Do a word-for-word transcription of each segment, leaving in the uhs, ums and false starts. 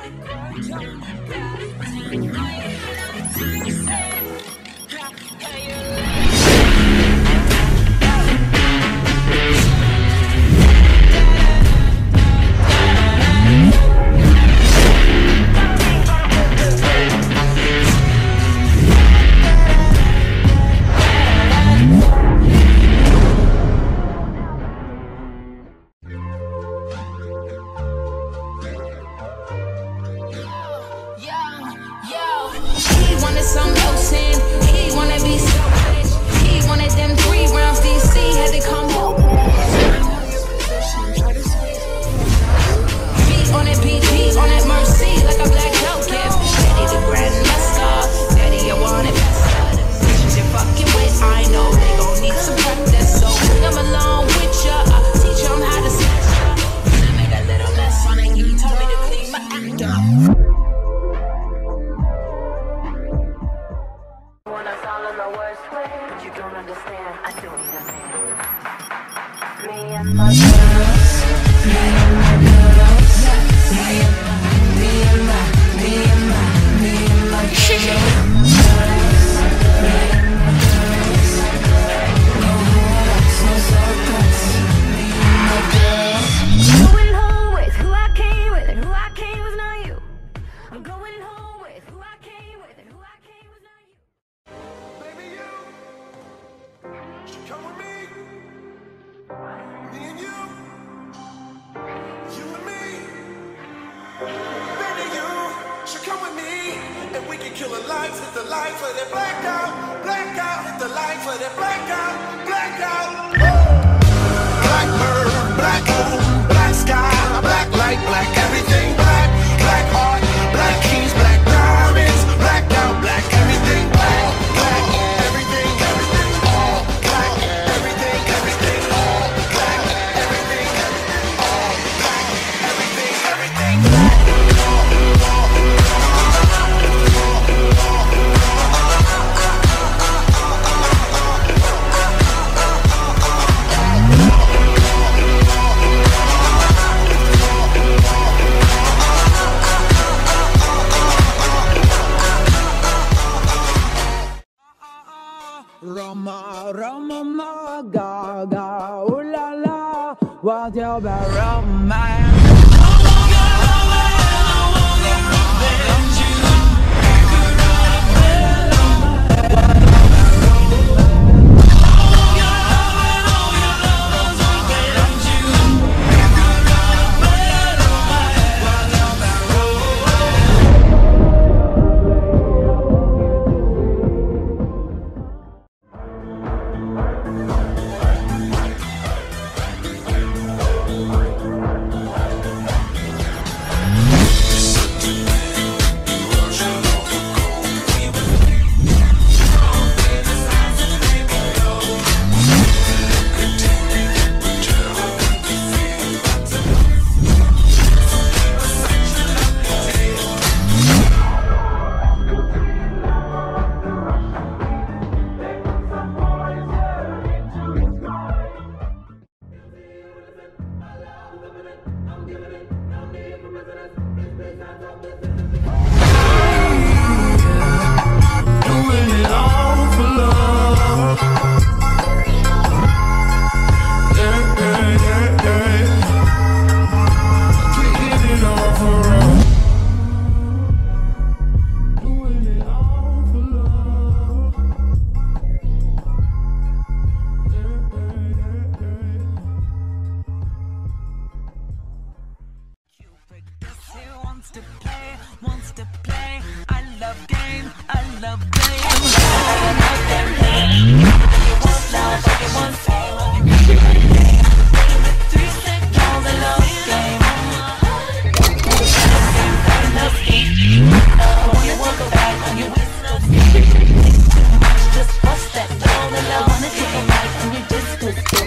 Roma, Roma, ma, ga, ga, ooh la la, what about romance? To play, wants to play. I love game, I love game. I love them play. You want love, you want fame. You want game. Three seconds, all the love game. I love game. When you walk back, when you whistle, just bust that all the love. Wanna take a ride on your disco stick.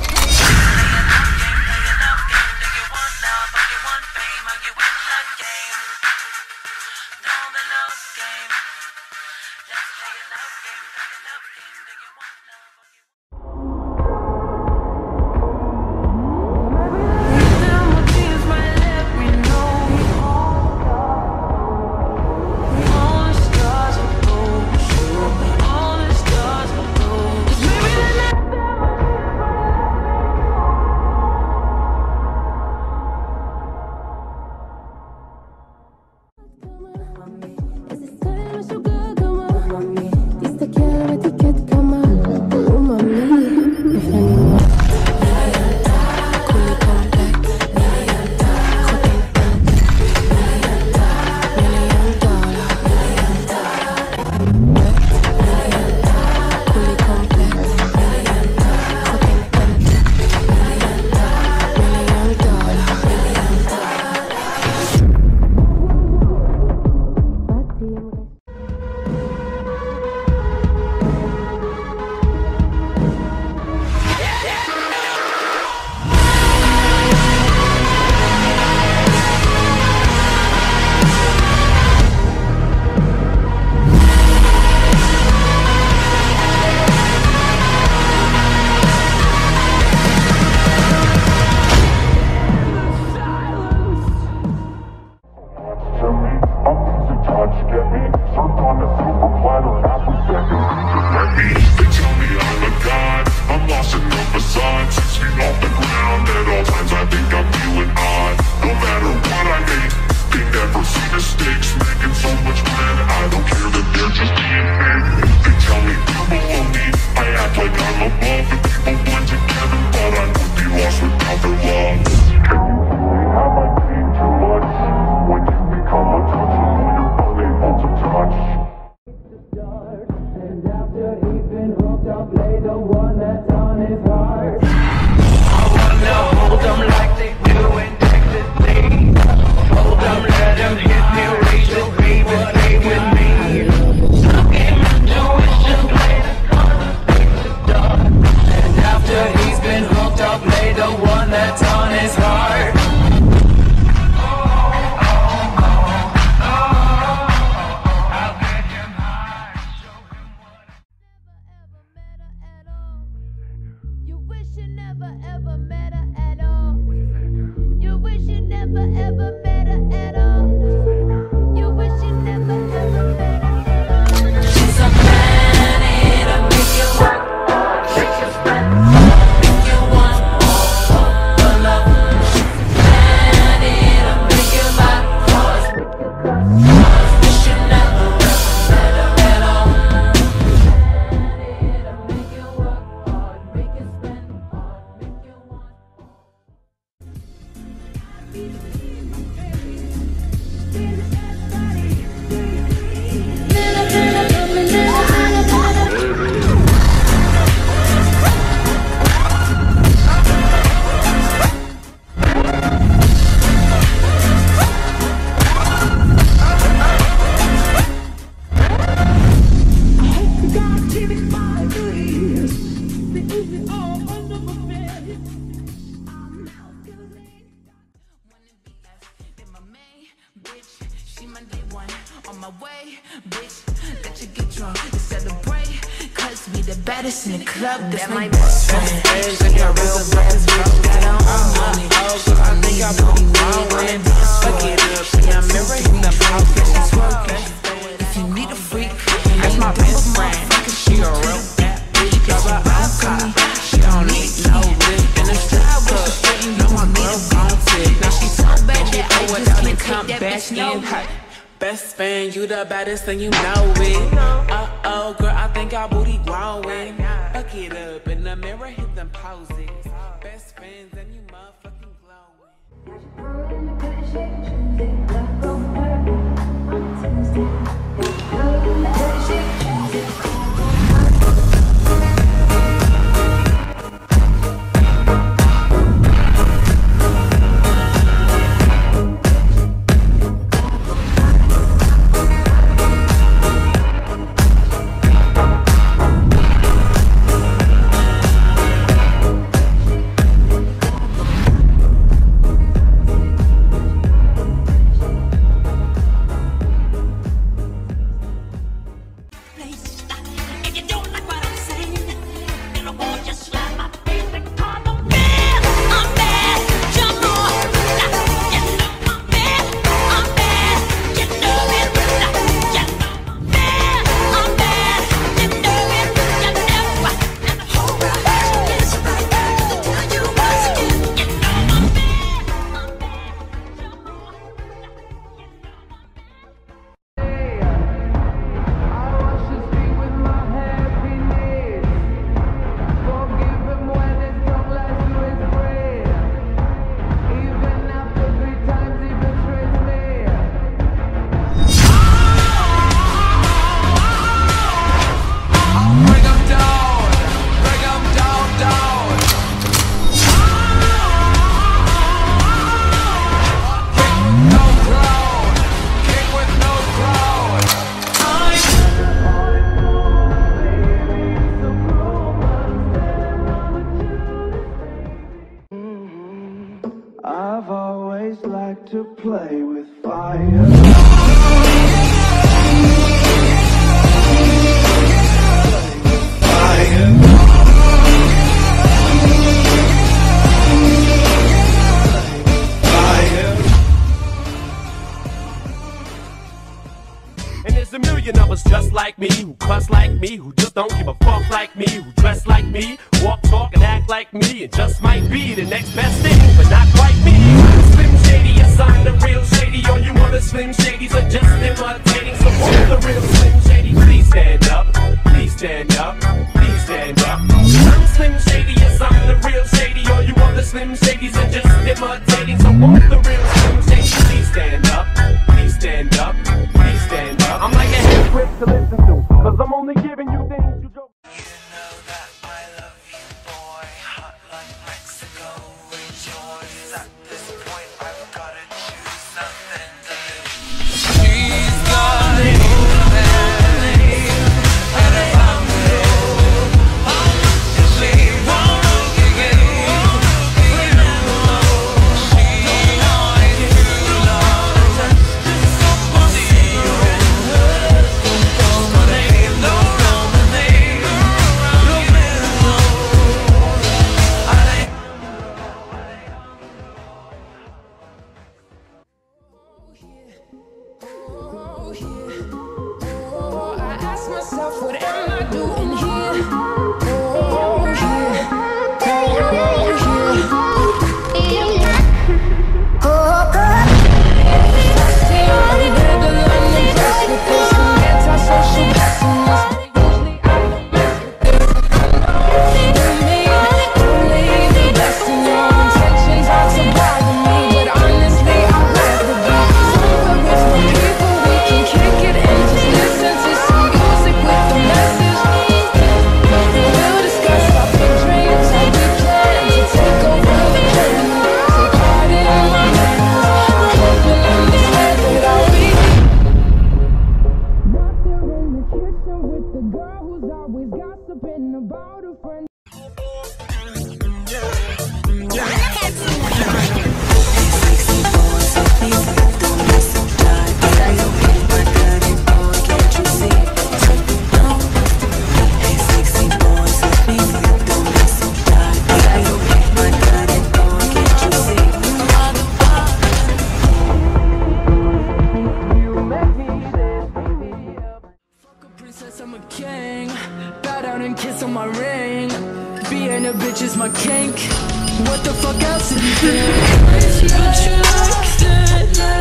mistakes, making so much plan. I don't care that they're just being fake. They tell me I'm below me, I act like I'm above. The people blend together, but I would be lost without their love. Can you see how I see too much? When you become untouchable, you're unable to touch. And after he's been hooked up, play the one that's on his heart. I wanna hold them like they do in Texas, please. Hold them, let them hit me, raise it, baby, stay with me. Look at my intuition, play the corner, fix the door. And after he's been hooked up, play the one that's on his heart. Baddest in the club, that's my best friend. She's a real bad bitch, got her own money. So I think I put me wrong when fuck it up. In the mirror, in the mouth, she's working. If you need a freak, that's my best friend. She a real bad bitch, got her own car. She don't need no lip in the strip club. No, I need a bounce it. Now she's so bad that I just can't come back in hot. Best friend, you the baddest and you know it. Uh-oh, girl, I think our booty growing. Fuck it up in the mirror, hit them poses. Best friends and you motherfucking glowing. I've always liked to play with fire. And there's a million of us just like me, who cuss like me, who just don't give a fuck like me, who dress like me, walk, talk, and act like me, and just might be the next best thing, but not quite me. Slim Shady, yes, I'm the real Shady. All you other Slim Shadys Oh, I ask myself, what am I doing here? Oh, here. Oh, here. Oh, God. See, I'm borderline impressed with this antisocial pessimist. Usually I don't mess with this. I know me, only the best in your intentions are to bother me. But honestly, I'd rather be somewhere with my people. We can kick it and just listen to some music with the message. We'll discuss our big dreams, how we plan to take over the planet. Take part in my manners. I hope you'll understand that I'll be right there in the kitchen with the girl who's always gossiping about her friend. Fuck a princess, I'm a king. Bow down and kiss on my ring. Being a bitch is my kink. What the fuck else did you think? But you like that.